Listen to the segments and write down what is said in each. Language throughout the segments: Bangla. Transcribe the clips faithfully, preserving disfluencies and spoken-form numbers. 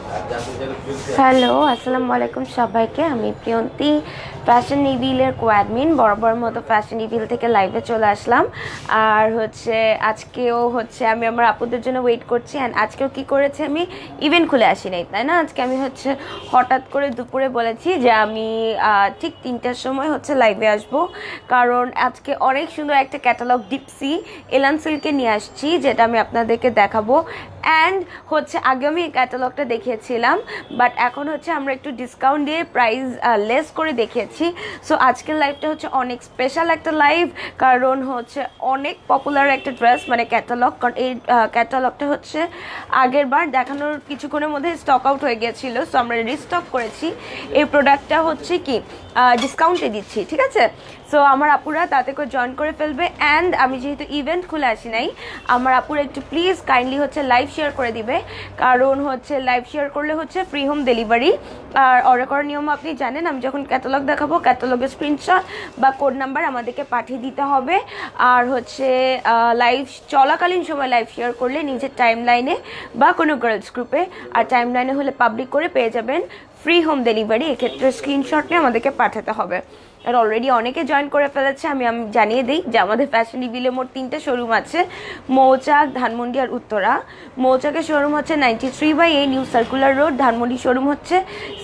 হ্যালো, আসসালামু আলাইকুম সবাইকে। আমি প্রিয়ন্তী, ফ্যাশন ইভিলের কোঅ্যাডমিন। বরাবর মতো ফ্যাশন ইভিল থেকে লাইভে চলে আসলাম। আর হচ্ছে আজকেও হচ্ছে আমি আমার আপুদের জন্য ওয়েট করছি। অ্যান্ড আজকেও কি করেছে, আমি ইভেন্ট খুলে আসি নাই, তাই না? আজকে আমি হচ্ছে হঠাৎ করে দুপুরে বলেছি যে আমি ঠিক তিনটার সময় হচ্ছে লাইভে আসব, কারণ আজকে অনেক সুন্দর একটা ক্যাটালগ ডিপসি এলান সিল্কে নিয়ে আসছি, যেটা আমি আপনাদেরকে দেখাবো। অ্যান্ড হচ্ছে আগে আমি এই ক্যাটালগটা দেখিয়েছিলাম, বাট এখন হচ্ছে আমরা একটু ডিসকাউন্ট দিয়ে প্রাইস লেস করে দেখিয়েছি। সো আজকের লাইভটা হচ্ছে অনেক স্পেশাল একটা লাইভ, কারণ হচ্ছে অনেক পপুলার একটা ড্রেস, মানে ক্যাটালগ। কারণ এই ক্যাটালগটা হচ্ছে আগের বার দেখানোর কিছুক্ষণের মধ্যে স্টক আউট হয়ে গিয়েছিল, সো আমরা রিস্টক করেছি। এই প্রোডাক্টটা হচ্ছে কি ডিসকাউন্টে দিচ্ছি, ঠিক আছে? সো আমার আপুরা তাতে করে জয়েন করে ফেলবে। অ্যান্ড আমি যেহেতু ইভেন্ট খুলে আসি নাই, আমার আপুরা একটু প্লিজ কাইন্ডলি হচ্ছে লাইভ শেয়ার করে দিবে, কারণ হচ্ছে লাইভ শেয়ার করলে হচ্ছে ফ্রি হোম ডেলিভারি। আর অর্ডার করার নিয়ম আপনি জানেন, আমি যখন ক্যাটালগ দেখাবো ক্যাটালগের স্ক্রিনশট বা কোড নাম্বার আমাদেরকে পাঠিয়ে দিতে হবে। আর হচ্ছে লাইভ চলাকালীন সময় লাইভ শেয়ার করলে নিজের টাইম লাইনে বা কোনো গার্লস গ্রুপে, আর টাইম লাইনে হলে পাবলিক করে পেয়ে যাবেন ফ্রি হোম ডেলিভারি। এক্ষেত্রে স্ক্রিনশট নিয়ে আমাদেরকে পাঠাতে হবে। আর অলরেডি অনেকে জয়েন করে ফেলেছে। আমি আমি জানিয়ে দিই যে আমাদের ফ্যাশন ইভিলে মোট তিনটে শোরুম আছে, মৌচাক, ধানমন্ডি আর উত্তরা। মৌচাকের শোরুম হচ্ছে নাইনটি থ্রি বাই এই new circular road. Dhanmondi showroom হচ্ছে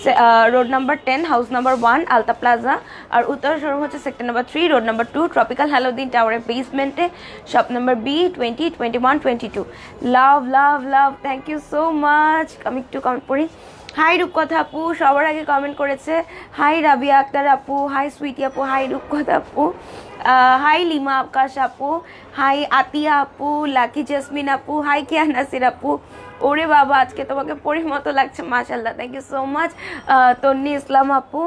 road number ten, house number one, Alta plaza. আর উত্তরা শোরুম হচ্ছে sector number three, road number two, tropical হ্যালোদিন টাওয়ারের বেসমেন্টে, shop number B twenty, twenty one, twenty two. Love love love, thank you so much. আমি একটু কমেন্ট পড়ি। হাই রূপকথা আপু সবার আগে কমেন্ট করেছে। হাই রাবিয়া আক্তার আপু, হাই সুইটি আপু, হাই রূপকথা আপু, হাই লিমা আকাশ আপু, হাই আতিয়া আপু, লাকি জেসমিন আপু, হাই কেয়া নাসির আপু। ওরে বাবা, আজকে তোমাকে পরির মতো লাগছে, মাশাল্লাহ, thank you so much. Tonni Islam আপু,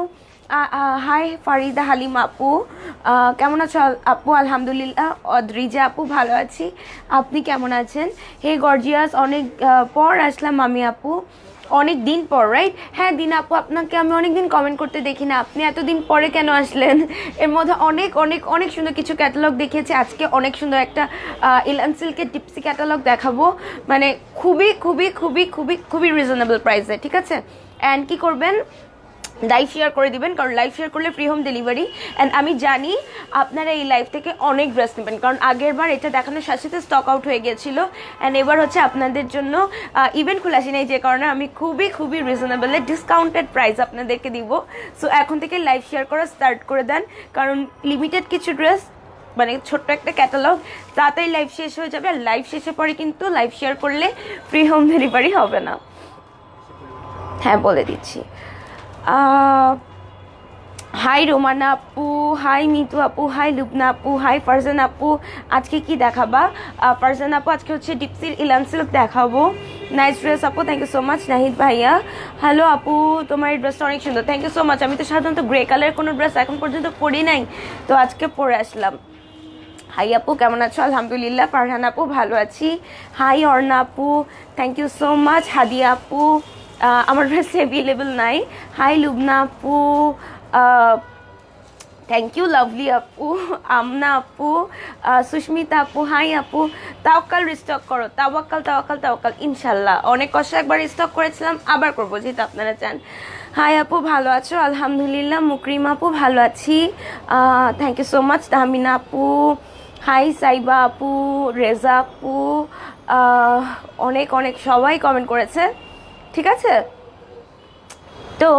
হাই ফারিদা হালিম আপু, কেমন আছো আপু? আলহামদুলিল্লাহ। অদ্রিজা আপু, ভালো আছি, আপনি কেমন আছেন? হে গর্জিয়াস, অনেক পর আসলাম আমি আপু, অনেক দিন পর, রাইট? হ্যাঁ দিন আপু, আপনাকে আমি অনেক দিন কমেন্ট করতে দেখি না, আপনি এতদিন পরে কেন আসলেন? এর মধ্যে অনেক অনেক অনেক সুন্দর কিছু ক্যাটালগ দেখিয়েছি। আজকে অনেক সুন্দর একটা ইলান সিল্কের ডিপসি ক্যাটালগ দেখাবো, মানে খুবই খুবই খুবই খুবই খুবই রিজনেবল প্রাইসে, ঠিক আছে? অ্যান্ড কি করবেন, লাইভ শেয়ার করে দিবেন, কারণ লাইভ শেয়ার করলে ফ্রি হোম ডেলিভারি। অ্যান্ড আমি জানি আপনারা এই লাইভ থেকে অনেক ড্রেস নেবেন, কারণ আগের বার এটা দেখানোর সাথে সাথে স্টক আউট হয়ে গিয়েছিল। অ্যান্ড এবার হচ্ছে আপনাদের জন্য ইভেন্ট খুলে আসি নাই, যে কারণে আমি খুবই খুবই রিজনেবলে ডিসকাউন্টেড প্রাইস আপনাদেরকে দিব। সো এখন থেকে লাইভ শেয়ার করা স্টার্ট করে দেন, কারণ লিমিটেড কিছু ড্রেস, মানে ছোট্ট একটা ক্যাটালগ, তাড়াতাড়ি লাইভ শেষ হয়ে যাবে। আর লাইভ শেষে পরে কিন্তু লাইভ শেয়ার করলে ফ্রি হোম ডেলিভারি হবে না। হ্যাঁ বলে দিচ্ছি। হাই রোমানা আপু, হাই মিতু আপু, হাই লুবনা আপু, হাই ফারজান আপু। আজকে কি দেখাবা ফারজান আপু? আজকে হচ্ছে ডিপসির ইলান সিল্ক দেখাবো। নাইস ড্রেস আপু, thank you so much. Nahid ভাইয়া, হ্যালো আপু, তোমার এই ড্রেসটা অনেক সুন্দর, থ্যাংক ইউ সো মাচ। আমি তো সাধারণত গ্রে কালারের কোনো ড্রেস এখন পর্যন্ত পরি নাই, তো আজকে পরে আসলাম। হাই আপু, কেমন আছো? আলহামদুলিল্লাহ। ফারহান আপু, ভালো আছি। হাই অর্ণা আপু, thank you so much. Hadia আপু, আমার ড্রেস অ্যাভেলেবল নাই। হাই লুবনা আপু, থ্যাংক ইউ। লাভলি আপু, আমনা আপু, সুস্মিতা আপু, হাই আপু। তাওয়াক্কাল রিস্টক করো, তাওয়াক্কাল তাওয়াক্কাল তাওয়াক্কাল, ইনশাল্লাহ। অনেক কষ্ট একবার রিস্টক করেছিলাম, আবার করবো যেহেতু আপনারা চান। হাই আপু, ভালো আছো? আলহামদুলিল্লাহ। মুকরিম আপু, ভালো আছি, thank you so much. Tahmina আপু, হাই সাইবা আপু, রেজা আপু, অনেক অনেক সবাই কমেন্ট করেছে, ঠিক আছে? তো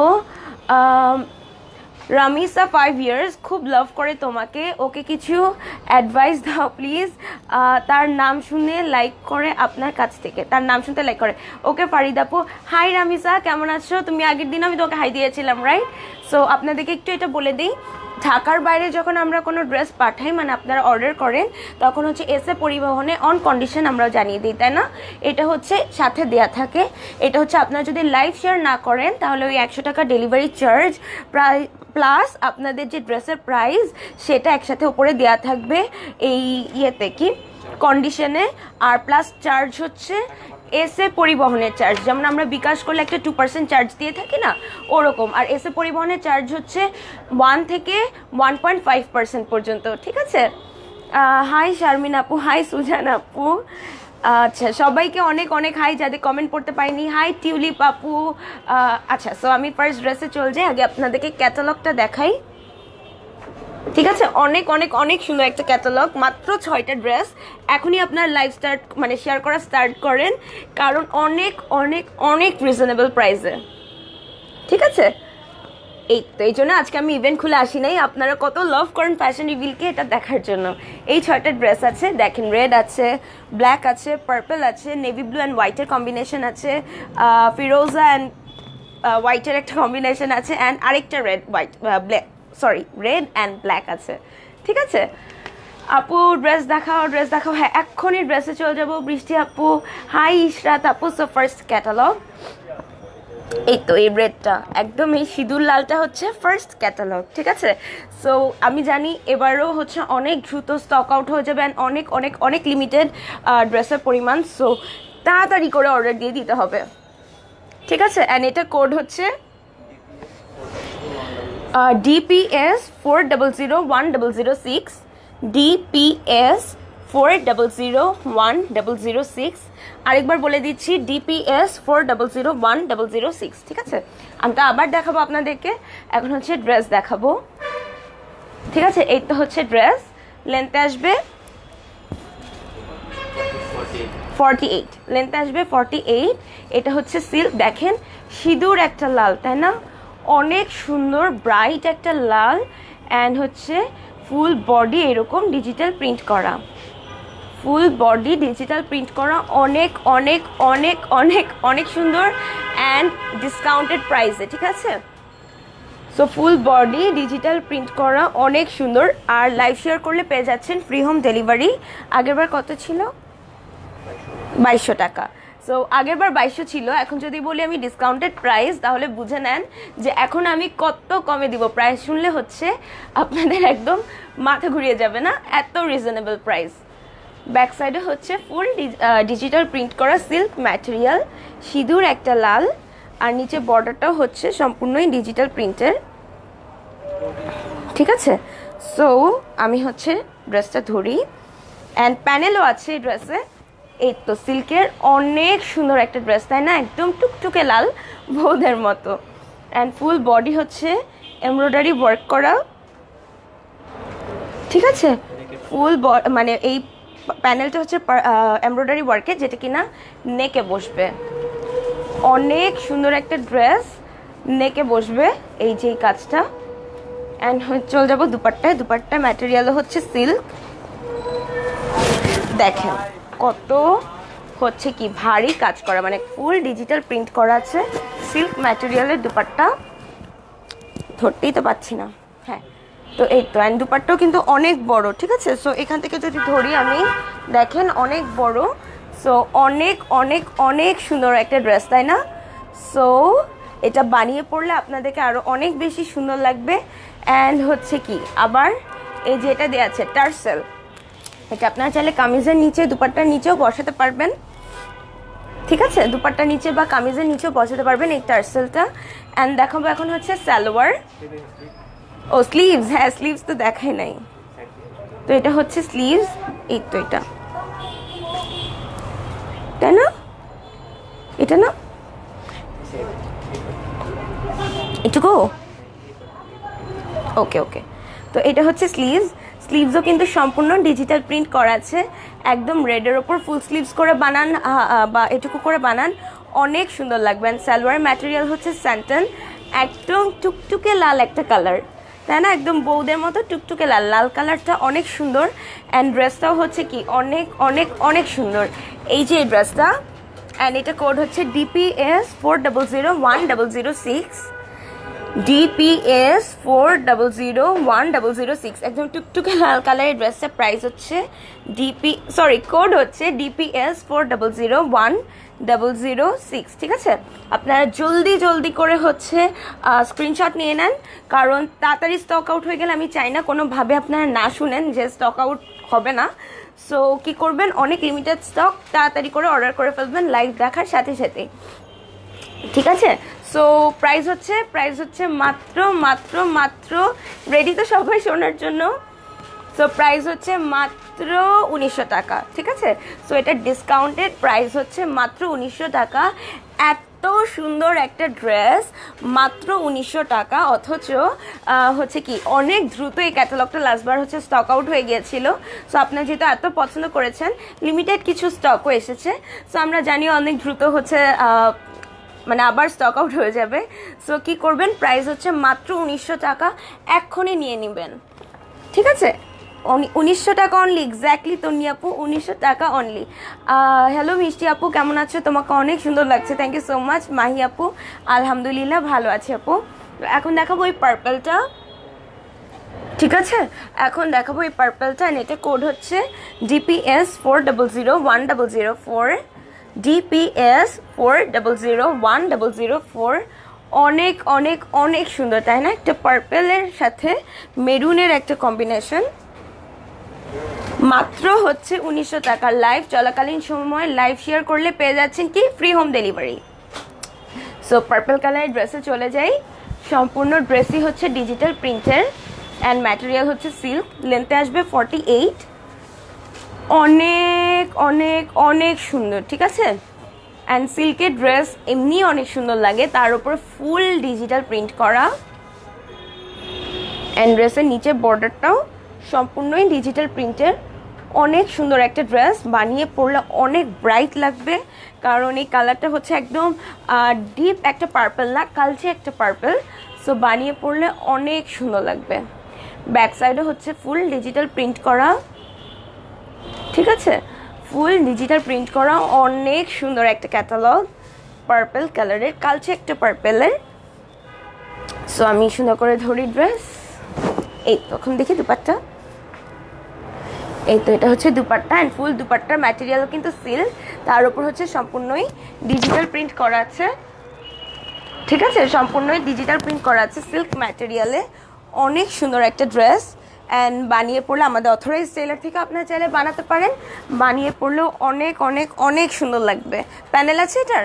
রামিসা ফাইভ ইয়ার্স, খুব লাভ করে তোমাকে, ওকে কিছু অ্যাডভাইস দাও প্লিজ। তার নাম শুনে লাইক করে, আপনার কাছ থেকে তার নাম শুনতে লাইক করে। ওকে ফারিদাপু, হাই রামিসা, কেমন আছো তুমি? আগের দিন আমি তোকে হাই দিয়েছিলাম, রাইট? সো আপনাদেরকে একটু এটা বলে দিই, ঢাকার বাইরে যখন আমরা কোনো ড্রেস পাঠাই, মানে আপনারা অর্ডার করেন, তখন হচ্ছে এসে পরিবহনে অন কন্ডিশন আমরা জানিয়ে দিই, তাই না? এটা হচ্ছে সাথে দেয়া থাকে। এটা হচ্ছে আপনারা যদি লাইভ শেয়ার না করেন, তাহলে ওই একশো টাকা ডেলিভারি চার্জ প্রায় প্লাস আপনাদের যে ড্রেসের প্রাইস, সেটা একসাথে উপরে দেওয়া থাকবে এই ইয়েতে, কি কন্ডিশনে। আর প্লাস চার্জ হচ্ছে এসে পরিবহনের চার্জ, যেমন আমরা বিকাশ করলে একটা টু পার্সেন্ট চার্জ দিয়ে থাকি না, ওরকম। আর এসে পরিবহনের চার্জ হচ্ছে ওয়ান থেকে ওয়ান পয়েন্ট ফাইভ পার্সেন্ট পর্যন্ত, ঠিক আছে? হাই শারমিন আপু, হাই সুজান আপু, আচ্ছা সবাইকে অনেক অনেক হাই, যাদের কমেন্ট পড়তে পারিনি হাই টিউলিপ আপু। আচ্ছা সো আমি ফার্স্ট ড্রেসে চলে যাই, আগে আপনাদেরকে ক্যাটালগটা দেখাই, ঠিক আছে? অনেক অনেক অনেক সুন্দর একটা ক্যাটালগ, মাত্র ছয়টা ড্রেস। এখনই আপনার লাইভ স্টার্ট মানে শেয়ার করা স্টার্ট করেন, কারণ অনেক অনেক অনেক রিজনেবল প্রাইসে, ঠিক আছে? এই তো এই জন্য আজকে আমি ইভেন্ট খুলে আসি নাই, আপনারা কত লাভ করেন ফ্যাশন রিভিলকে এটা দেখার জন্য। এই ছয়টা ড্রেস আছে দেখেন, রেড আছে, ব্ল্যাক আছে, পার্পল আছে, নেভি ব্লু অ্যান্ড হোয়াইটের কম্বিনেশন আছে, ফিরোজা অ্যান্ড হোয়াইটের একটা কম্বিনেশন আছে, অ্যান্ড আরেকটা red white black sorry red and black আছে, ঠিক আছে? আপু ড্রেস দেখাও, ড্রেস দেখাও। হ্যাঁ এক্ষুনি ড্রেসে চলে যাবো। বৃষ্টি আপু হাই, ইশরাত আপু। সো ফার্স্ট ক্যাটালগ এই তো, এই রেডটা একদম, এই সিঁদুর লালটা হচ্ছে ফার্স্ট ক্যাটালগ, ঠিক আছে? সো আমি জানি এবারও হচ্ছে অনেক দ্রুত স্টক আউট হয়ে যাবে, অ্যান্ড অনেক অনেক অনেক লিমিটেড ড্রেসের পরিমাণ, সো তাড়াতাড়ি করে অর্ডার দিয়ে দিতে হবে, ঠিক আছে? অ্যান্ড এটা কোড হচ্ছে DPS four double zero one double zero six, DPS four double zero one double zero six. আরেকবার বলে দিচ্ছি, DPS four double zero one double zero six, ঠিক আছে? আমি তো আবার দেখাবো আপনাদেরকে, এখন হচ্ছে ড্রেস দেখাবো, ঠিক আছে? এই তো হচ্ছে ড্রেস, লেন্থে আসবে ফর্টি এইট, লেন্থে আসবে ফর্টি এইট। এটা হচ্ছে সিল্ক, দেখেন সিঁদুর একটা লাল, তাই না? অনেক সুন্দর ব্রাইট একটা লাল, অ্যান্ড হচ্ছে ফুল বডি এরকম ডিজিটাল প্রিন্ট করা, ফুল বডি ডিজিটাল প্রিন্ট করা, অনেক অনেক অনেক অনেক অনেক সুন্দর, অ্যান্ড ডিসকাউন্টেড প্রাইসে, ঠিক আছে? So full body digital print করা, অনেক সুন্দর। আর লাইভ শেয়ার করলে পেয়ে যাচ্ছেন ফ্রি হোম ডেলিভারি। আগেরবার কত ছিল? বাইশশো টাকা। সো আগেরবার বাইশশো ছিল, এখন যদি বলি আমি ডিসকাউন্টেড প্রাইস, তাহলে বুঝে নেন যে এখন আমি কত কমে দিব। প্রাইস শুনলে হচ্ছে আপনাদের একদম মাথা ঘুরিয়ে যাবে না, এত রিজনেবল প্রাইস। ব্যাক সাইডে হচ্ছে ফুল ডিজিটাল প্রিন্ট করা সিল্ক ম্যাটেরিয়াল, সিঁদুর একটা লাল, আর নিচে বর্ডারটাও হচ্ছে সম্পূর্ণই ডিজিটাল প্রিন্টের, ঠিক আছে? সো আমি হচ্ছে ড্রেসটা ধরি, অ্যান্ড প্যানেলও আছে এই ড্রেসে। এই তো সিল্কের অনেক সুন্দর একটা ড্রেস, তাই না? একদম টুকটুকে লাল বৌদের মতো, অ্যান্ড ফুল বডি হচ্ছে এমব্রয়ডারি ওয়ার্ক করা, ঠিক আছে? ফুল মানে এই প্যানেলটা হচ্ছে এমব্রয়ডারি ওয়ার্কে, যেটা কিনা নেকে বসবে, অনেক সুন্দর একটা ড্রেস, নেকে বসবে এই যে কাজটা। অ্যান্ড চলে যাবো দুপাট্টায়, দুপাট্টা ম্যাটেরিয়ালও হচ্ছে সিল্ক, দেখেন কত হচ্ছে কি ভারী কাজ করা, মানে ফুল ডিজিটাল প্রিন্ট করা আছে, সিল্ক ম্যাটেরিয়ালের দুপাট্টা, ধরতেই তো পাচ্ছি না। হ্যাঁ তো এই তো, অ্যান্ড দুপাট্টাও কিন্তু অনেক বড়, ঠিক আছে? সো এখান থেকে যদি ধরি আমি, দেখেন অনেক বড়, সো অনেক অনেক অনেক সুন্দর একটা ড্রেস, তাই না? সো এটা বানিয়ে পড়লে আপনাদেরকে আরও অনেক বেশি সুন্দর লাগবে। অ্যান্ড হচ্ছে কি আবার এই যে এটা দেওয়া আছে টার্সেল, এটা আপনারা চাইলে কামিজের নিচে দুপাট্টার নিচেও বসাতে পারবেন, ঠিক আছে? দুপাট্টার নিচে বা কামিজের নিচেও বসাতে পারবেন এই টার্সেলটা। অ্যান্ড দেখাবো এখন হচ্ছে সালোয়ার, ও স্লিভস, হ্যাঁ স্লিভস তো দেখাই নাই, তো এটা হচ্ছে স্লিভস, এই তো এটা, তাই না? এটা না এটুকু, ওকে ওকে। তো এটা হচ্ছে স্লিভস, স্লিভসও কিন্তু সম্পূর্ণ ডিজিটাল প্রিন্ট করা আছে, একদম রেডের ওপর ফুল স্লিভস করে বানান বা এটুকু করে বানান, অনেক সুন্দর লাগবে। অ্যান্ড সালোয়ার ম্যাটেরিয়াল হচ্ছে স্যান্টন, একদম টুকটুকে লাল একটা কালার, তাই না? একদম বৌদের মতো টুকটুকে লাল, লাল কালারটা অনেক সুন্দর। অ্যান্ড ড্রেসটাও হচ্ছে কি অনেক অনেক অনেক সুন্দর, এই যে এই ড্রেসটা। অ্যান্ড এটা কোড হচ্ছে DPS four double zero one double zero six, DPS four double zero one double zero six, একদম টুকটুকে লাল কালারের ড্রেসটা। প্রাইস হচ্ছে ডিপি সরি কোড হচ্ছে DPS four double zero one double zero six, ঠিক আছে? আপনারা জলদি জলদি করে হচ্ছে স্ক্রিনশট নিয়ে নেন, কারণ তাড়াতাড়ি স্টক আউট হয়ে গেলে আমি চাই না কোনোভাবে আপনারা না শুনেন যে স্টক আউট হবে না। সো কী করবেন, অনেক লিমিটেড স্টক, তাড়াতাড়ি করে অর্ডার করে ফেলবেন লাইভ দেখার সাথে সাথে, ঠিক আছে? সো প্রাইস হচ্ছে প্রাইস হচ্ছে মাত্র মাত্র মাত্র রেডি তো সবাই শোনার জন্য, সো প্রাইস হচ্ছে মাত্র উনিশশো টাকা, ঠিক আছে। সো এটা ডিসকাউন্টেড প্রাইস হচ্ছে মাত্র উনিশশো টাকা। এত সুন্দর একটা ড্রেস মাত্র উনিশশো টাকা, অথচ হচ্ছে কি অনেক দ্রুত এই ক্যাটালগটা লাস্টবার হচ্ছে স্টক আউট হয়ে গিয়েছিল। সো আপনারা যেহেতু এত পছন্দ করেছেন, লিমিটেড কিছু স্টকও এসেছে। সো আমরা জানি অনেক দ্রুত হচ্ছে মানে আবার স্টক আউট হয়ে যাবে। সো কি করবেন, প্রাইস হচ্ছে মাত্র উনিশশো টাকা, এক্ষুনি নিয়ে নেবেন, ঠিক আছে। উনিশশো টাকা অনলি, এক্স্যাক্টলি তন্নি আপু, উনিশশো টাকা অনলি। হ্যালো মিষ্টি আপু, কেমন আছো? তোমাকে অনেক সুন্দর লাগছে, thank you so much. Mahi আপু, আলহামদুলিল্লাহ ভালো আছি আপু। এখন দেখাবো এই পার্পলটা, ঠিক আছে। এখন দেখাবো এই পার্পলটা, and এটা কোড হচ্ছে DPS four double zero one double zero four, DPS four double zero one double zero four. অনেক অনেক অনেক সুন্দর, তাই না? একটা পার্পেলের সাথে মেরুনের একটা কম্বিনেশন, মাত্র হচ্ছে উনিশশো টাকা। লাইভ চলাকালীন সময় লাইভ শেয়ার করলে পেয়ে যাচ্ছেন কি free home delivery. So purple কালারের ড্রেসে চলে যাই। সম্পূর্ণ ড্রেসই হচ্ছে ডিজিটাল প্রিন্টের অ্যান্ড ম্যাটেরিয়াল হচ্ছে সিল্ক, লেন্থে আসবে ফর্টি এইট। অনেক অনেক অনেক সুন্দর, ঠিক আছে। অ্যান্ড সিল্কের ড্রেস এমনি অনেক সুন্দর লাগে, তার উপর ফুল ডিজিটাল প্রিন্ট করা। অ্যান্ড ড্রেসের নিচে বর্ডারটাও সম্পূর্ণই ডিজিটাল প্রিন্টের। অনেক সুন্দর একটা ড্রেস, বানিয়ে পরলে অনেক ব্রাইট লাগবে, কারণ এই কালারটা হচ্ছে একদম ডিপ একটা পার্পল না, কালচে একটা পার্পল। সো বানিয়ে পরলে অনেক সুন্দর লাগবে। ব্যাক সাইডে হচ্ছে ফুল ডিজিটাল প্রিন্ট করা, ঠিক আছে, ফুল ডিজিটাল প্রিন্ট করা। অনেক সুন্দর একটা ক্যাটালগ, পার্পল কালারের, কালচে একটা পার্পেলের। সো আমি সুন্দর করে ধরি ড্রেস, এই তখন দেখি দুপাট্টা, এই তো এটা হচ্ছে দুপাট্টা। অ্যান্ড ফুল দুপাট্টার ম্যাটেরিয়ালও কিন্তু সিল্ক, তার উপর হচ্ছে সম্পূর্ণই ডিজিটাল প্রিন্ট করা আছে, ঠিক আছে, সম্পূর্ণই ডিজিটাল প্রিন্ট করা আছে সিল্ক ম্যাটেরিয়ালে। অনেক সুন্দর একটা ড্রেস, অ্যান্ড বানিয়ে পড়লে আমাদের অথরাইজ টেলার থেকে আপনারা চাইলে বানাতে পারেন, বানিয়ে পড়লেও অনেক অনেক অনেক সুন্দর লাগবে। প্যানেল আছে এটার?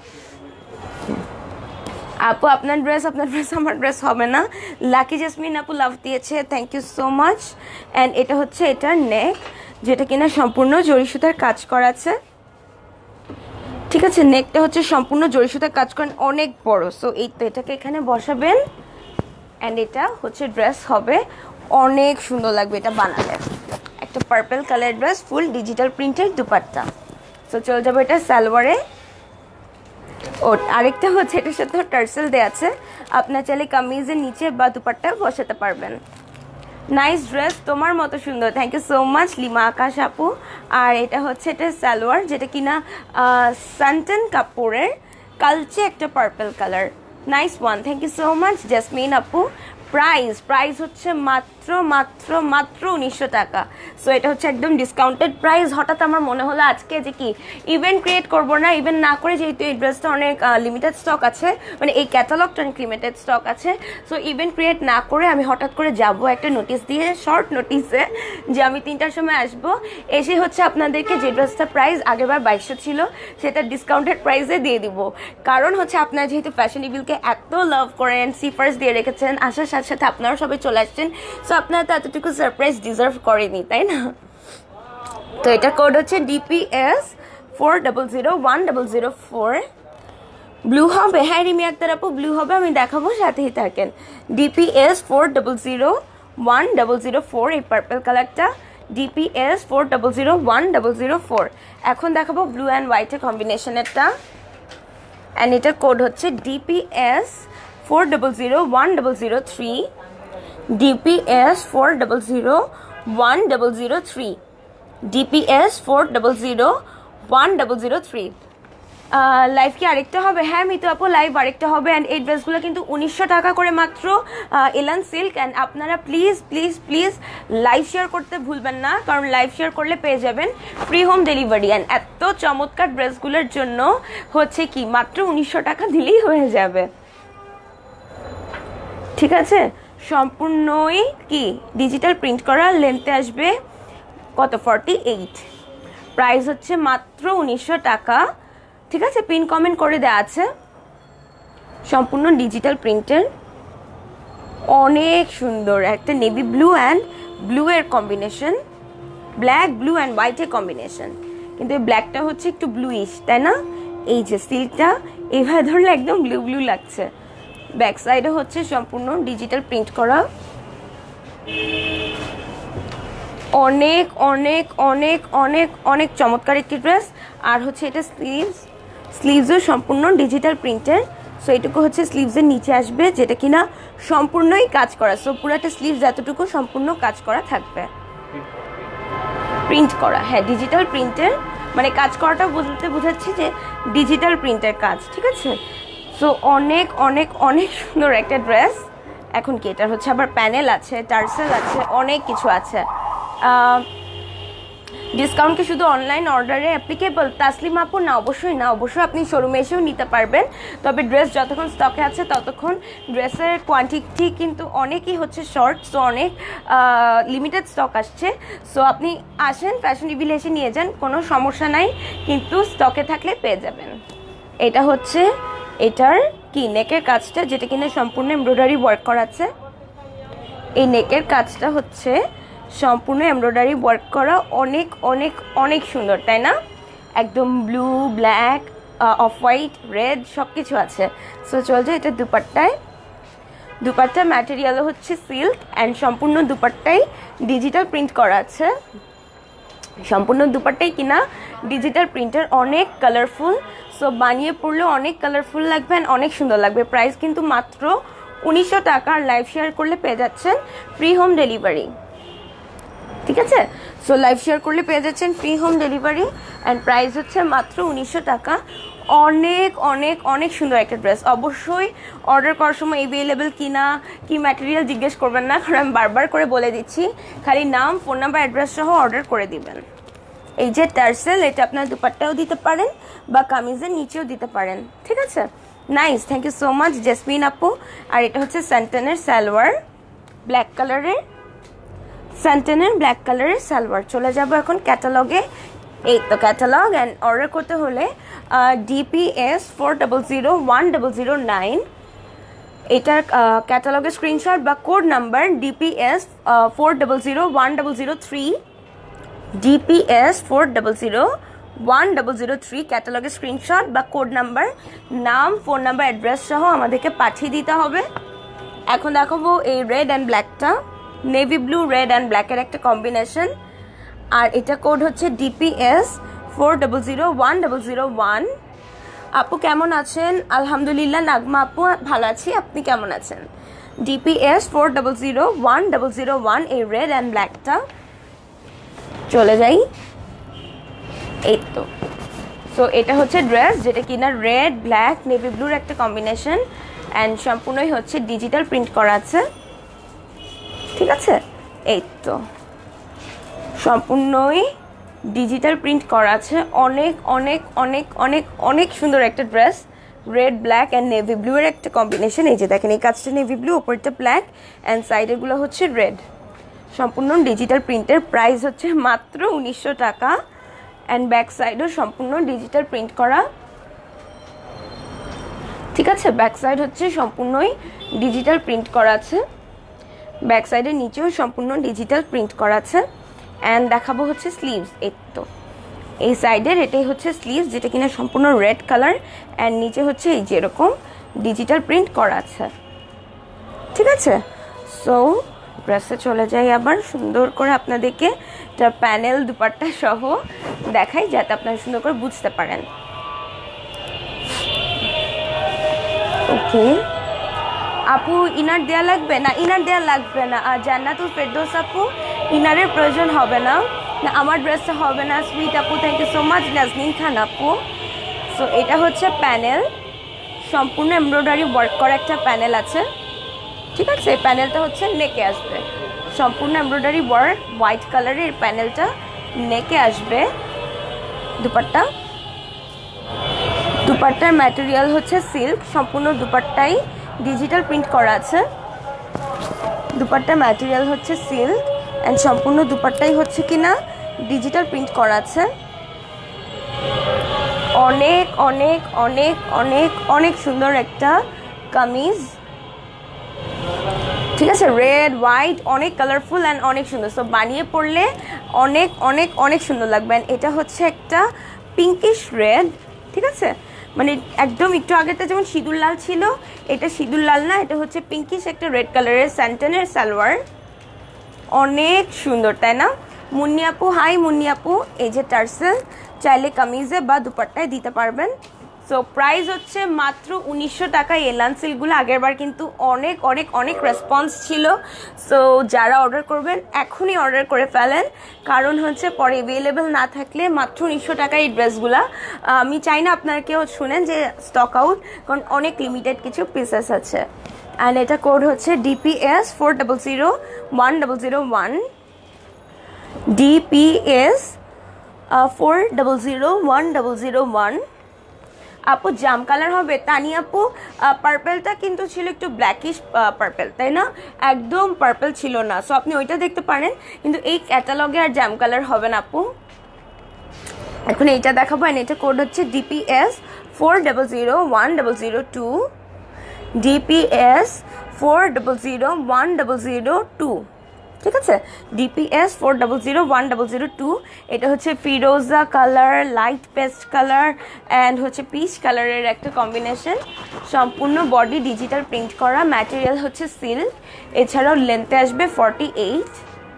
আপু আপনার ড্রেস আপনার ড্রেস আমার ড্রেস হবে না। লাকি জেসমিন আপু লাভ দিয়েছে, thank you so much. And এটা হচ্ছে এটার নেক, যেটা কিনা সম্পূর্ণ জরি সুতার কাজ করা আছে, ঠিক আছে। নেকটা হচ্ছে সম্পূর্ণ জরি সুতার কাজ করেন, অনেক বড়। সো এই তো এটাকে এখানে বসাবেন, অ্যান্ড এটা হচ্ছে ড্রেস হবে, অনেক সুন্দর লাগবে এটা বানালে। একটা purple colour dress, full digital প্রিন্টের দুপাট্টা। সো চলে যাবো এটা সালোয়ারে। ও আরেকটা হচ্ছে এটার সাথে টার্সেল দেওয়া আছে, আপনার চাইলে কামিজের নিচে বা দুপাট্টা বসাতে পারবেন। নাইস ড্রেস, তোমার মতো সুন্দর, thank you so much Lima Akash আপু। আর এটা হচ্ছে এটা সালোয়ার, যেটা কিনা সানটেন কাপড়ের, কালচে একটা purple colour. Nice one, thank you so much Jesmin আপু। প্রাইস প্রাইস হচ্ছে মাত্র মাত্র মাত্র উনিশশো টাকা। সো এটা হচ্ছে একদম ডিসকাউন্টেড প্রাইস। হঠাৎ আমার মনে হলো আজকে যে কি ইভেন্ট ক্রিয়েট করবো না, ইভেন্ট না করে, যেহেতু এই ড্রেসটা অনেক লিমিটেড স্টক আছে, মানে এই ক্যাটালগটা অনেক লিমিটেড স্টক আছে। সো ইভেন্ট ক্রিয়েট না করে আমি হঠাৎ করে যাব একটা নোটিস দিয়ে, শর্ট নোটিসে, যে আমি তিনটার সময় আসব, এসে হচ্ছে আপনাদেরকে যে ড্রেসটা প্রাইস আগেরবার বাইশশো ছিল সেটা ডিসকাউন্টেড প্রাইসে দিয়ে দিব। কারণ হচ্ছে আপনারা যেহেতু ফ্যাশনেবলকে এত লাভ করেন, সিফার্স দিয়ে রেখেছেন, আসার সাথে সাথে আপনারা সবাই চলে আসছেন, সো আপনারা তো এতটুকু সারপ্রাইজ ডিজার্ভ করেনি, তাই না? তো এটা কোড হচ্ছে DPS four double zero one double zero four. Blue হবে? হ্যাঁ রিমি আক্তার আপু ব্লু হবে, আমি দেখাবো, সাথেই থাকেন। DPS four double zero one double zero four, এই পার্পল কালারটা DPS four double zero one double zero four. এখন দেখাবো ব্লু অ্যান্ড হোয়াইটের কম্বিনেশনেরটা, অ্যান্ড এটার কোড হচ্ছে DPS four double zero one double zero three, DPS four double zero one double zero three, DPS four double zero one double zero three. Live কি আরেকটা হবে? হ্যাঁ মিতু আপু লাইভ আরেকটা হবে। অ্যান্ড এই ড্রেসগুলো কিন্তু উনিশশো টাকা করে মাত্র, এলান সিল্ক। অ্যান্ড আপনারা please please please live share করতে ভুলবেন না, কারণ লাইভ শেয়ার করলে পেয়ে যাবেন ফ্রি হোম ডেলিভারি। অ্যান্ড এত চমৎকার ড্রেসগুলোর জন্য হচ্ছে কি মাত্র উনিশশো টাকা দিলেই হয়ে যাবে, ঠিক আছে। সম্পূর্ণই কি ডিজিটাল প্রিন্ট করা, লেন্থে আসবে কত ফর্টি এইট, প্রাইস হচ্ছে মাত্র উনিশশো টাকা, ঠিক আছে। পিন কমেন্ট করে দেওয়া আছে, সম্পূর্ণ ডিজিটাল প্রিন্টের, অনেক সুন্দর একটা নেভি ব্লু অ্যান্ড ব্লু এর কম্বিনেশন, ব্ল্যাক ব্লু অ্যান্ড হোয়াইটের কম্বিনেশন, কিন্তু এই ব্ল্যাকটা হচ্ছে একটু ব্লুইশ, তাই না? এই যে সিল্কটা এইভাবে ধরলে একদম ব্লু ব্লু লাগছে। ব্যাক সাইডে হচ্ছে সম্পূর্ণ ডিজিটাল প্রিন্ট করা, অনেক অনেক অনেক অনেক অনেক চমৎকার একটি ড্রেস। আর হচ্ছে এটা স্লিভস, স্লিভসও সম্পূর্ণ ডিজিটাল প্রিন্টের। সো এটুকু হচ্ছে স্লিভসের নিচে আসবে, যেটা কিনা সম্পূর্ণই কাজ করা। সো পুরোটা স্লিভস এতটুকু সম্পূর্ণ কাজ করা থাকবে, প্রিন্ট করা। হ্যাঁ, ডিজিটাল প্রিন্টের, মানে কাজ করাটা বলতে বোঝাচ্ছি যে ডিজিটাল প্রিন্টের কাজ, ঠিক আছে? সো অনেক অনেক অনেক সুন্দর একটা ড্রেস। এখন কি এটার হচ্ছে আবার প্যানেল আছে, টার্সেল আছে, অনেক কিছু আছে। ডিসকাউন্ট কি শুধু অনলাইন অর্ডারে অ্যাপ্লিকেবল? তাসলিম আপু, না অবশ্যই না, অবশ্যই আপনি শোরুমে এসেও নিতে পারবেন। তবে ড্রেস যতক্ষণ স্টকে আছে ততক্ষণ ড্রেসের কোয়ান্টিটি কিন্তু অনেকই হচ্ছে শর্ট, সো অনেক লিমিটেড স্টক আসছে। সো আপনি আসেন, ফ্যাশন রিভিল এসে নিয়ে যান, কোনো সমস্যা নাই, কিন্তু স্টকে থাকলে পেয়ে যাবেন। এটা হচ্ছে এটার কি নেকের কাজটা, যেটা কিনা সম্পূর্ণ এমব্রয়ডারি ওয়ার্ক করা আছে। এই নেকের কাজটা হচ্ছে সম্পূর্ণ এমব্রয়ডারি ওয়ার্ক করা, অনেক অনেক অনেক সুন্দর, তাই না? একদম blue, black, off white, red সব কিছু আছে। সো চলছে এটা দুপাট্টায়, দুপাট্টার ম্যাটেরিয়ালও হচ্ছে সিল্ক অ্যান্ড সম্পূর্ণ দুপাট্টাই ডিজিটাল প্রিন্ট করা আছে। সম্পূর্ণ দুপাট্টাই কিনা ডিজিটাল প্রিন্টার, অনেক কালারফুল। সো বানিয়ে পড়লেও অনেক কালারফুল লাগবে অ্যান্ড অনেক সুন্দর লাগবে। প্রাইস কিন্তু মাত্র উনিশশো টাকা, লাইভ শেয়ার করলে পেয়ে যাচ্ছেন ফ্রি হোম ডেলিভারি, ঠিক আছে? সো লাইভ শেয়ার করলে পেয়ে যাচ্ছেন free home delivery and price হচ্ছে মাত্র উনিশশো টাকা। অনেক অনেক অনেক সুন্দর একটা ড্রেস। অবশ্যই অর্ডার করার সময় অ্যাভেলেবেল কিনা, কি ম্যাটেরিয়াল জিজ্ঞেস করবেন না, কারণ আমি বারবার করে বলে দিচ্ছি, খালি নাম, ফোন নাম্বার, অ্যাড্রেস সহ অর্ডার করে দিবেন। এই যে টার্সেল, এটা আপনার দুপাট্টাও দিতে পারেন বা কামিজের নিচেও দিতে পারেন, ঠিক আছে? Nice, thank you so much Jesmin আপু। আর এটা হচ্ছে স্যান্টেনের সালোয়ার, ব্ল্যাক কালারের, স্যান্টেনের ব্ল্যাক কালারের সালোয়ার। চলে যাব এখন ক্যাটালগে। এই তো ক্যাটালগ, অ্যান্ড অর্ডার করতে হলে DPS four double zero one double zero nine, এটার ক্যাটালগের স্ক্রিনশট বা code number DPS four double zero one double zero three, DPS four double zero one double zero three ক্যাটালগের স্ক্রিনশট বা কোড নাম্বার, নাম, ফোন নাম্বার, অ্যাড্রেস সহ আমাদেরকে পাঠিয়ে দিতে হবে। এখন দেখাবো এই রেড অ্যান্ড ব্ল্যাকটা, নেভি ব্লু, রেড অ্যান্ড ব্ল্যাকের একটা কম্বিনেশন। আর এটা কোড হচ্ছে DPS four double zero one double zero one. আপু কেমন আছেন? আলহামদুলিল্লাহ নাগমা আপু ভালো আছি, আপনি কেমন আছেন? DPS four double zero one double zero one, এই রেড অ্যান্ড ব্ল্যাকটা। চলে যাই, এই তো। সো এটা হচ্ছে ড্রেস, যেটা কিনা রেড, ব্ল্যাক, নেভি ব্লুর একটা কম্বিনেশন অ্যান্ড সম্পূর্ণই হচ্ছে ডিজিটাল প্রিন্ট করা আছে, ঠিক আছে? এই তো সম্পূর্ণই ডিজিটাল প্রিন্ট করা আছে। অনেক অনেক অনেক অনেক অনেক সুন্দর একটা dress, red, black and navy blue এর একটা কম্বিনেশন। এই যে দেখেন, এই কাজটা নেভি ব্লু, ওপরটা ব্ল্যাক অ্যান্ড সাইডেরগুলো হচ্ছে রেড, সম্পূর্ণ ডিজিটাল প্রিন্টের। প্রাইস হচ্ছে মাত্র উনিশশো টাকা অ্যান্ড ব্যাক সাইডও সম্পূর্ণ ডিজিটাল প্রিন্ট করা, ঠিক আছে? ব্যাক সাইড হচ্ছে সম্পূর্ণই ডিজিটাল প্রিন্ট করা আছে, ব্যাক সাইডের নিচেও সম্পূর্ণ ডিজিটাল প্রিন্ট করা আছে। অ্যান্ড দেখাবো হচ্ছে স্লিভস। এই তো এই সাইডের এটাই হচ্ছে স্লিভস, যেটা কিনা সম্পূর্ণ রেড কালার অ্যান্ড নিচে হচ্ছে এই যেরকম ডিজিটাল প্রিন্ট করা আছে, ঠিক আছে? সো ড্রেসে চলে যাই আবার, সুন্দর করে আপনাদেরকে এটা প্যানেল দুপাট্টা সহ দেখাই, যাতে আপনারা সুন্দর করে বুঝতে পারেন। ওকে আপু, ইনার দেয়া লাগবে না? ইনার দেয়া লাগবে না। আর জান্নাতুল ফেরদৌস আপু, ইনারের প্রয়োজন হবে না, না আমার ড্রেসটা হবে না। সুইট আপু, thank you so much. Naznin Khan আপু, সো এটা হচ্ছে প্যানেল, সম্পূর্ণ এমব্রয়ডারি ওয়ার্ক করা একটা প্যানেল আছে, ঠিক আছে? এই প্যানেলটা হচ্ছে নেকে আসবে, সম্পূর্ণ এমব্রয়ডারি ওয়ার্ক, হোয়াইট কালারের প্যানেলটা নেকে আসবে। দুপাট্টা, দুপাট্টার ম্যাটেরিয়াল হচ্ছে সিল্ক, সম্পূর্ণ দুপাট্টাই ডিজিটাল প্রিন্ট করা আছে। দুপাট্টার ম্যাটেরিয়াল হচ্ছে সিল্ক অ্যান্ড সম্পূর্ণ দুপাট্টাই হচ্ছে কিনা ডিজিটাল প্রিন্ট করা আছে। অনেক অনেক অনেক অনেক অনেক সুন্দর একটা কামিজ, ঠিক আছে, রেড হোয়াইট অনেক কালারফুল অ্যান্ড অনেক সুন্দর। সো বানিয়ে পড়লে অনেক অনেক অনেক সুন্দর লাগবে। এটা হচ্ছে একটা পিঙ্কিশ রেড, ঠিক আছে, মানে একদম একটু আগেরটা যেমন সিঁদুর লাল ছিল, এটা সিঁদুর লাল না, এটা হচ্ছে পিঙ্কিশ একটা রেড কালারের স্যান্টনের সালোয়ার, অনেক সুন্দর তাই না? মুন্নি আপু, হাই মুন্নি আপু, এই যে টার্সেল চাইলে কামিজে বা দুপাট্টায় দিতে পারবেন। সো প্রাইস হচ্ছে মাত্র উনিশশো টাকা। এলান সিল্কগুলো আগের বার কিন্তু অনেক অনেক অনেক রেসপন্স ছিল। সো যারা অর্ডার করবেন এখনই অর্ডার করে ফেলেন, কারণ হচ্ছে পরে অ্যাভেলেবেল না থাকলে মাত্র উনিশশো টাকা এই ড্রেসগুলা। আমি চাই না আপনারা কেউ শুনেন যে স্টক আউট, কারণ অনেক লিমিটেড কিছু পিসেস আছে। অ্যান্ড এটা কোড হচ্ছে DPS four double zero one double zero one, DPS four double zero one double zero one. আপু জাম কালার হবে? তানি আপু, পার্পেলটা কিন্তু ছিল একটু ব্ল্যাকিশ পার্পেল, তাই না? একদম পার্পেল ছিল না। সো আপনি ওইটা দেখতে পারেন, কিন্তু এই ক্যাটালগে আর জাম কালার হবে না আপু। এখন এইটা দেখাবো। এন্ড এটা কোড হচ্ছে DPS four double zero one double zero two, DPS four double zero one double zero two, ঠিক আছে, DPS four double zero one double zero two. এটা হচ্ছে ফিরোজা colour, light paste colour and হচ্ছে পিচ কালারের একটা কম্বিনেশন। সম্পূর্ণ বডি ডিজিটাল প্রিন্ট করা, ম্যাটেরিয়াল হচ্ছে সিল্ক। এছাড়াও লেন্থে আসবে ফর্টি এইট,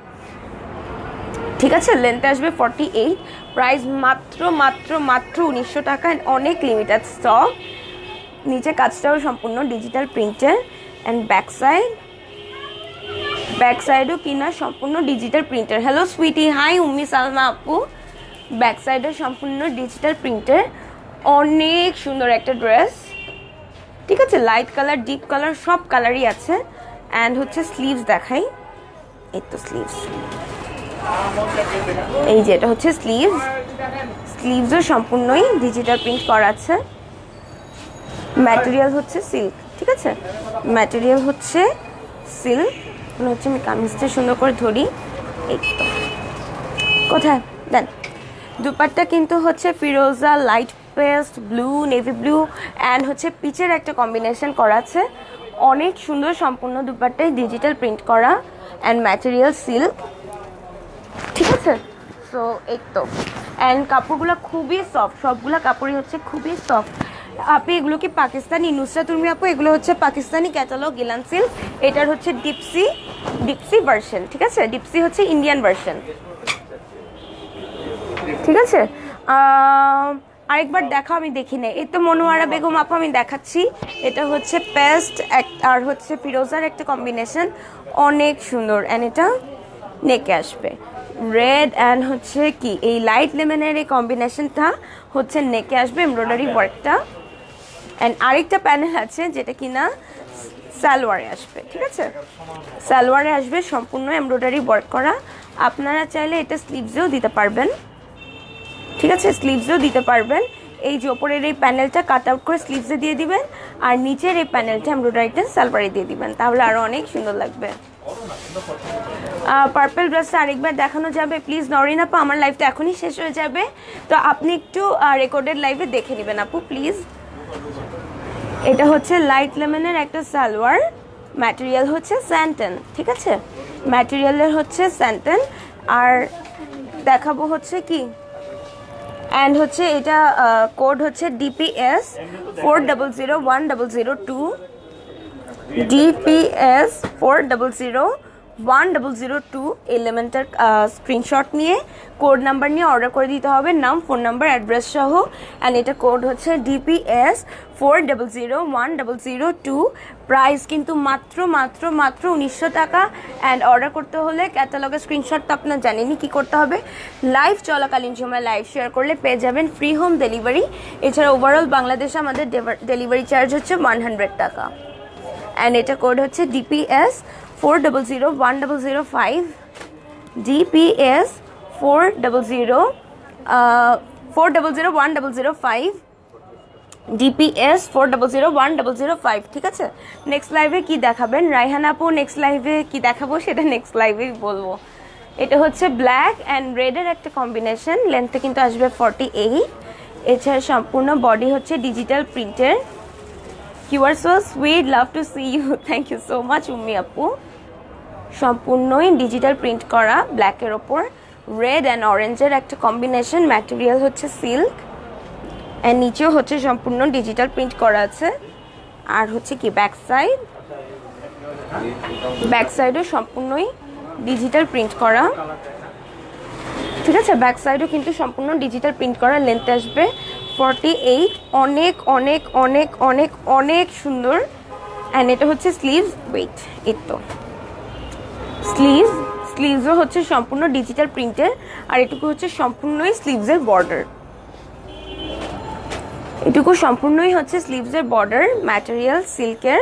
ঠিক আছে, লেন্থে আসবে ফর্টি এইট। প্রাইস মাত্র মাত্র মাত্র উনিশশো টাকা, অনেক লিমিটেড স্টক। নিচে কাজটাও সম্পূর্ণ ডিজিটাল প্রিন্টের অ্যান্ড ব্যাক সাইড, ব্যাক সাইডও কিনা সম্পূর্ণ ডিজিটাল প্রিন্টার। Hello sweety, hi Ummi Salma আপু, ব্যাক সাইডও সম্পূর্ণ ডিজিটাল প্রিন্টার। অনেক সুন্দর একটা ড্রেস, ঠিক আছে, লাইট কালার ডিপ কালার সব কালারই আছে। অ্যান্ড হচ্ছে স্লিভস দেখাই, এই তো স্লিভস, এই যে এটা হচ্ছে স্লিভস, স্লিভসও সম্পূর্ণই ডিজিটাল প্রিন্ট করা আছে। ম্যাটেরিয়াল হচ্ছে সিল্ক, ঠিক আছে, ম্যাটেরিয়াল হচ্ছে সিল্ক। হচ্ছে আমি কামিজটা সুন্দর করে ধরি, এই তো কোথায় দেন। দুপাট্টা কিন্তু হচ্ছে ফিরোজা, light paste blue, navy blue and হচ্ছে পিচের একটা কম্বিনেশন করা আছে। অনেক সুন্দর, সম্পূর্ণ দুপাট্টায় ডিজিটাল প্রিন্ট করা অ্যান্ড ম্যাটেরিয়াল সিল্ক, ঠিক আছে। সো এই তো, অ্যান্ড কাপড়গুলো খুবই সফট, সবগুলো কাপড়ই হচ্ছে খুবই সফট। আপনি এগুলো কি পাকিস্তানি? নুসরাত উর্মি আপু, এগুলো হচ্ছে পাকিস্তানি ক্যাটালগ ইলান সিল্ক। এটার হচ্ছে ডিপসি, ডিপসি ভার্সন, ঠিক আছে, ডিপসি হচ্ছে ইন্ডিয়ান ভার্সন, ঠিক আছে। আরেকবার দেখা, আমি দেখি নাই। এই তো মনোয়ারা বেগম আপু, আমি দেখাচ্ছি। এটা হচ্ছে পেস্ট আর হচ্ছে ফিরোজার একটা কম্বিনেশন, অনেক সুন্দর। অ্যান্ড এটা নেকে আসবে রেড অ্যান্ড হচ্ছে কি এই লাইট লেমনের এই কম্বিনেশনটা হচ্ছে নেকে আসবে এমব্রয়ডারি ওয়ার্কটা। অ্যান্ড আরেকটা প্যানেল আছে যেটা কিনা সালোয়ারে আসবে, ঠিক আছে, সালোয়ারে আসবে সম্পূর্ণ এমব্রয়ডারি ওয়ার্ক করা। আপনারা চাইলে এটা স্লিভসেও দিতে পারবেন, ঠিক আছে, স্লিভসেও দিতে পারবেন। এই যে ওপরের এই প্যানেলটা কাট আউট করে স্লিভসে দিয়ে দিবেন, আর নিচের এই প্যানেলটা এমব্রয়ডারিটা সালোয়ারে দিয়ে দিবেন, তাহলে আরও অনেক সুন্দর লাগবে। পার্পল ড্রেসটা আরেকবার দেখানো যাবে প্লিজ নরিন আপু? আমার লাইভটা এখনই শেষ হয়ে যাবে, তো আপনি একটু রেকর্ডেড লাইভে দেখে নেবেন আপু প্লিজ। এটা হচ্ছে লাইট লেমনের একটা সালোয়ার, ম্যাটেরিয়াল হচ্ছে স্যান্টন, ঠিক আছে, ম্যাটেরিয়ালের হচ্ছে স্যান্টন। আর দেখাবো হচ্ছে কি, অ্যান্ড হচ্ছে এটা কোড হচ্ছে DPS four double zero one double zero two, DPS four double zero one double zero two. এলিমেন্টার স্ক্রিনশট নিয়ে কোড নাম্বার নিয়ে অর্ডার করে দিতে হবে, নাম, ফোন নাম্বার, অ্যাড্রেস সহ। অ্যান্ড এটা কোড হচ্ছে DPS four double zero one double zero two. Price কিন্তু মাত্র মাত্র মাত্র উনিশশো টাকা। অ্যান্ড অর্ডার করতে হলে ক্যাটালগের স্ক্রিনশট তো আপনার জানেনই কী করতে হবে, লাইভ চলাকালীন সময় লাইভ শেয়ার করলে পেয়ে যাবেন ফ্রি হোম ডেলিভারি। এছাড়া ওভারঅল বাংলাদেশে আমাদের ডেলিভারি চার্জ হচ্ছে ওয়ান হান্ড্রেড টাকা। অ্যান্ড এটা কোড হচ্ছে DPS four double zero one double zero five, DPS four double zero four double zero one double zero five, DPS four double zero one double zero five, ঠিক আছে। নেক্সট লাইভে কি দেখাবেন রাইহান আপু? নেক্সট লাইভে কি দেখাবো সেটা নেক্সট লাইভেই বলবো। এটা হচ্ছে ব্ল্যাক অ্যান্ড রেডের একটা কম্বিনেশন, লেন্থে কিন্তু আসবে ফর্টি এইট। এছাড়া সম্পূর্ণ বডি হচ্ছে ডিজিটাল প্রিন্টের। You are so sweet, love to see you. Thank you so much, Ummi Appu. সম্পূর্ণই ডিজিটাল প্রিন্ট করা ব্ল্যাকের ওপর রেড অ্যান্ড অরেঞ্জের একটা কম্বিনেশন, ম্যাটেরিয়াল হচ্ছে সিল্ক অ্যান্ড নিচেও হচ্ছে সম্পূর্ণ ডিজিটাল প্রিন্ট করা আছে। আর হচ্ছে কি ব্যাক সাইড, ব্যাক সাইডও সম্পূর্ণই ডিজিটাল প্রিন্ট করা, ঠিক আছে। ব্যাক সাইডও কিন্তু সম্পূর্ণ ডিজিটাল প্রিন্ট করা। লেন্থ আসবে ফর্টি এইট, অনেক অনেক অনেক অনেক অনেক সুন্দর। অ্যান্ড এটা হচ্ছে স্লিভস, ওয়েট এই তো স্লিভস, স্লিভসও হচ্ছে সম্পূর্ণ ডিজিটাল প্রিন্টের। আর এটুকু হচ্ছে সম্পূর্ণই স্লিভসের বর্ডার, এটুকু সম্পূর্ণই হচ্ছে স্লিভসের বর্ডার, ম্যাটেরিয়াল সিল্কের।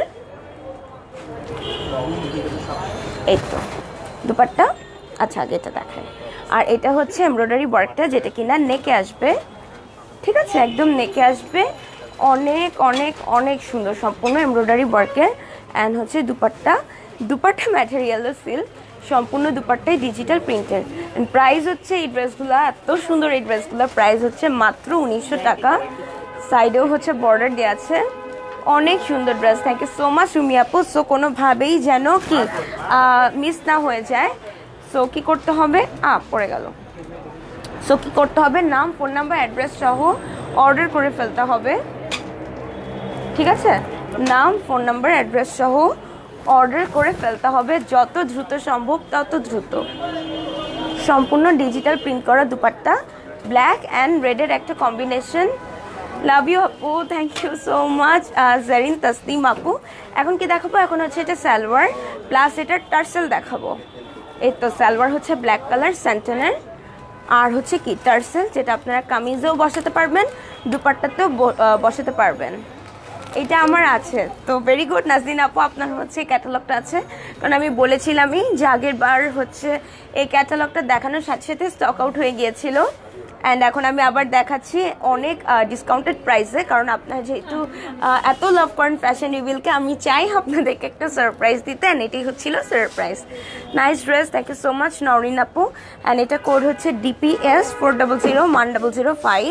এই তো দুপাট্টা, আচ্ছা আগে এটা দেখায়। আর এটা হচ্ছে এমব্রয়ডারি ওয়ার্কটা, যেটা কিনা নেকে আসবে, ঠিক আছে, একদম নেকে আসবে। অনেক অনেক অনেক সুন্দর, সম্পূর্ণ এমব্রয়ডারি ওয়ার্কের। অ্যান্ড হচ্ছে দুপাট্টা, দুপাট্টা ম্যাটেরিয়ালও সিল্ক, সম্পূর্ণ দুপাট্টাই ডিজিটাল প্রিন্টের। প্রাইস হচ্ছে এই ড্রেসগুলো, এত সুন্দর এই ড্রেসগুলো, প্রাইস হচ্ছে মাত্র উনিশশো টাকা। সাইডেও হচ্ছে বর্ডার দেওয়া আছে, অনেক সুন্দর dress. Thank you so much Rumi আপু। সো কোনোভাবেই যেন কি মিস না হয়ে যায়, সো কী করতে হবে, আ পড়ে গেল। সো কী করতে হবে, নাম ফোন নাম্বার অ্যাড্রেস সহ অর্ডার করে ফেলতে হবে, ঠিক আছে। নাম ফোন নাম্বার অ্যাড্রেস সহ অর্ডার করে ফেলতে হবে, যত দ্রুত সম্ভব তত দ্রুত। সম্পূর্ণ ডিজিটাল প্রিন্ট করা দুপাট্টা, ব্ল্যাক অ্যান্ড রেডের একটা কম্বিনেশন। লাভ ইউ আপু, thank you so much Zarin Taslim আপু। এখন কি দেখাবো, এখন হচ্ছে এটা সালোয়ার প্লাস এটার টার্সেল দেখাবো। এই তো সালোয়ার হচ্ছে ব্ল্যাক কালার স্যান্টেনের, আর হচ্ছে কি টার্সেল, যেটা আপনারা কামিজেও বসাতে পারবেন, দুপাট্টাতেও বসাতে পারবেন। এটা আমার আছে, তো ভেরি গুড নাজদিন আপু, আপনার হচ্ছে এই ক্যাটালগটা আছে। কারণ আমি বলেছিলামই যে আগের বার হচ্ছে এই ক্যাটালগটা দেখানোর সাথে সাথে স্টক আউট হয়ে গিয়েছিল। অ্যান্ড এখন আমি আবার দেখাচ্ছি অনেক ডিসকাউন্টেড প্রাইসে, কারণ আপনারা যেহেতু এত লাভ করেন ফ্যাশন রিভিলকে, আমি চাই আপনাদেরকে একটা সারপ্রাইজ দিতে। অ্যান্ড এটাই হচ্ছিল surprise. Nice dress, thank you so much Norin আপু। অ্যান্ড এটা কোড হচ্ছে DPS four double zero one double zero five,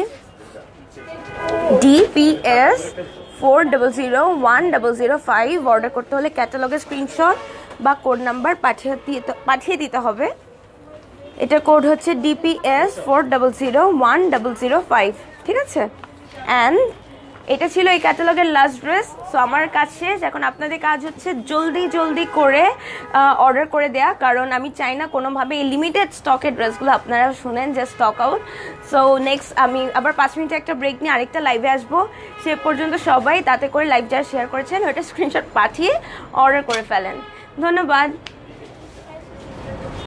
DPS four double zero one double zero five. Order করতে হলে ক্যাটালগের স্ক্রিনশট বা কোড নাম্বার পাঠিয়ে দিতে পাঠিয়ে দিতে হবে। এটা কোড হচ্ছে DPS four double zero one double zero five, ঠিক আছে। অ্যান্ড এটা ছিল এই ক্যাটালগের লাস্ট ড্রেস। সো আমার কাজ শেষ, এখন আপনাদের কাজ হচ্ছে জলদি জলদি করে অর্ডার করে দেয়া, কারণ আমি চাই না কোনোভাবে এই লিমিটেড স্টকের ড্রেসগুলো আপনারা শুনেন যে স্টক আউট। সো নেক্সট আমি আবার পাঁচ মিনিটে একটা ব্রেক নিয়ে আরেকটা লাইভে আসবো। সে পর্যন্ত সবাই তাতে করে লাইভ যারা শেয়ার করেছেন ওটা স্ক্রিনশট পাঠিয়ে অর্ডার করে ফেলেন। ধন্যবাদ।